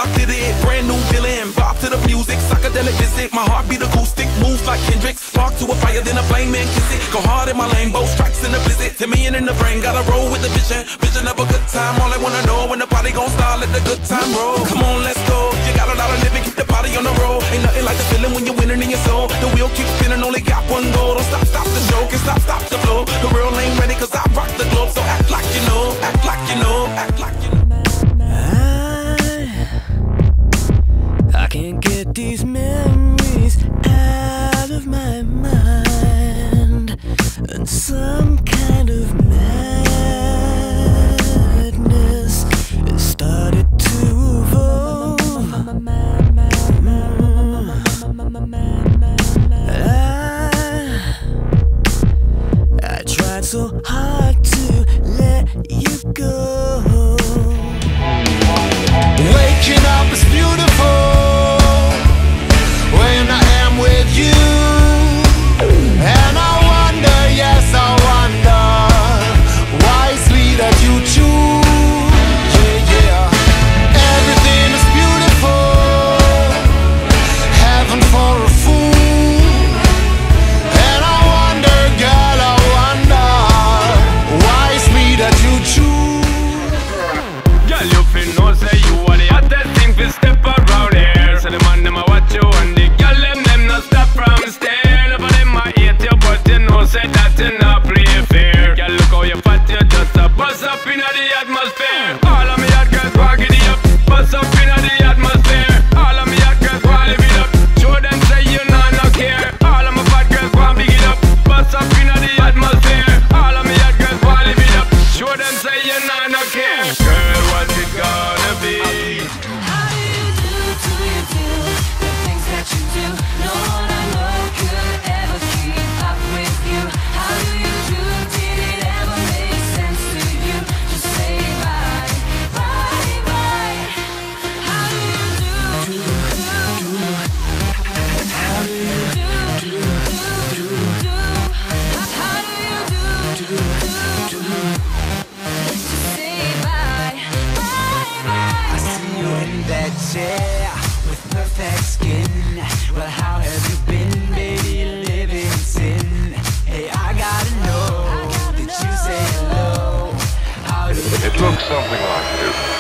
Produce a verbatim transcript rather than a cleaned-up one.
did it, brand new villain. Bob to the music, psychedelic visit. My heartbeat acoustic, moves like Kendrick. Spark to a fire, then a flame man kiss it. Go hard in my lane, both strikes in the blizzard. To me and in the brain, gotta roll with the vision. Vision of a good time, all I wanna know when the party gon' start, let the good time roll. Come on, let's go. You got a lot of living, keep the party on the road. Ain't nothing like the feeling when you're winning in your soul. The wheel keeps spinning, only got one goal. Don't stop, stop the show, can stop, stop the flow. The world ain't ready, cause I rock the globe. So act like you know, act like you know, act like you know. I, I can't get these memories out of my mind. And some kind of madness it started to evolve. I, I tried so hard to let you go. Waking up is beautiful when I am with you. And I wonder, yes I wonder, why it's me that you choose. Yeah, yeah. Everything is beautiful, heaven for a fool. And I wonder, girl, I wonder, why it's me that you choose. Girl, you feel no say you are the hottest thing fi step around here. So the man them a watch you and the girl them them not stop from stare. None of them a hate you, but you know say that you not play fair. Girl, look how you fat, you just a buzz up inna the atmosphere. All of me hot girls want giddy up, buzz up inna the atmosphere. All of me hot girls want live it up, show them say you nah no care. All of my fat girls want big it up, buzz up inna the atmosphere. All of me hot girls want live it up, show them say you nah no care. Girl, what's it gonna be? How do you do, do you do the things that you do? No one I know could ever keep up with you. How do you do, did it ever make sense to you? Just say bye, bye, bye. How do you do, do, do? How do you do, do, do, do? How do you do, do, do, do? Just say bye, bye, bye. I see you in that chair with perfect skin. Well, how have you been, baby, living in sin? Hey, I gotta know, did you say hello? How do you It looks something like this.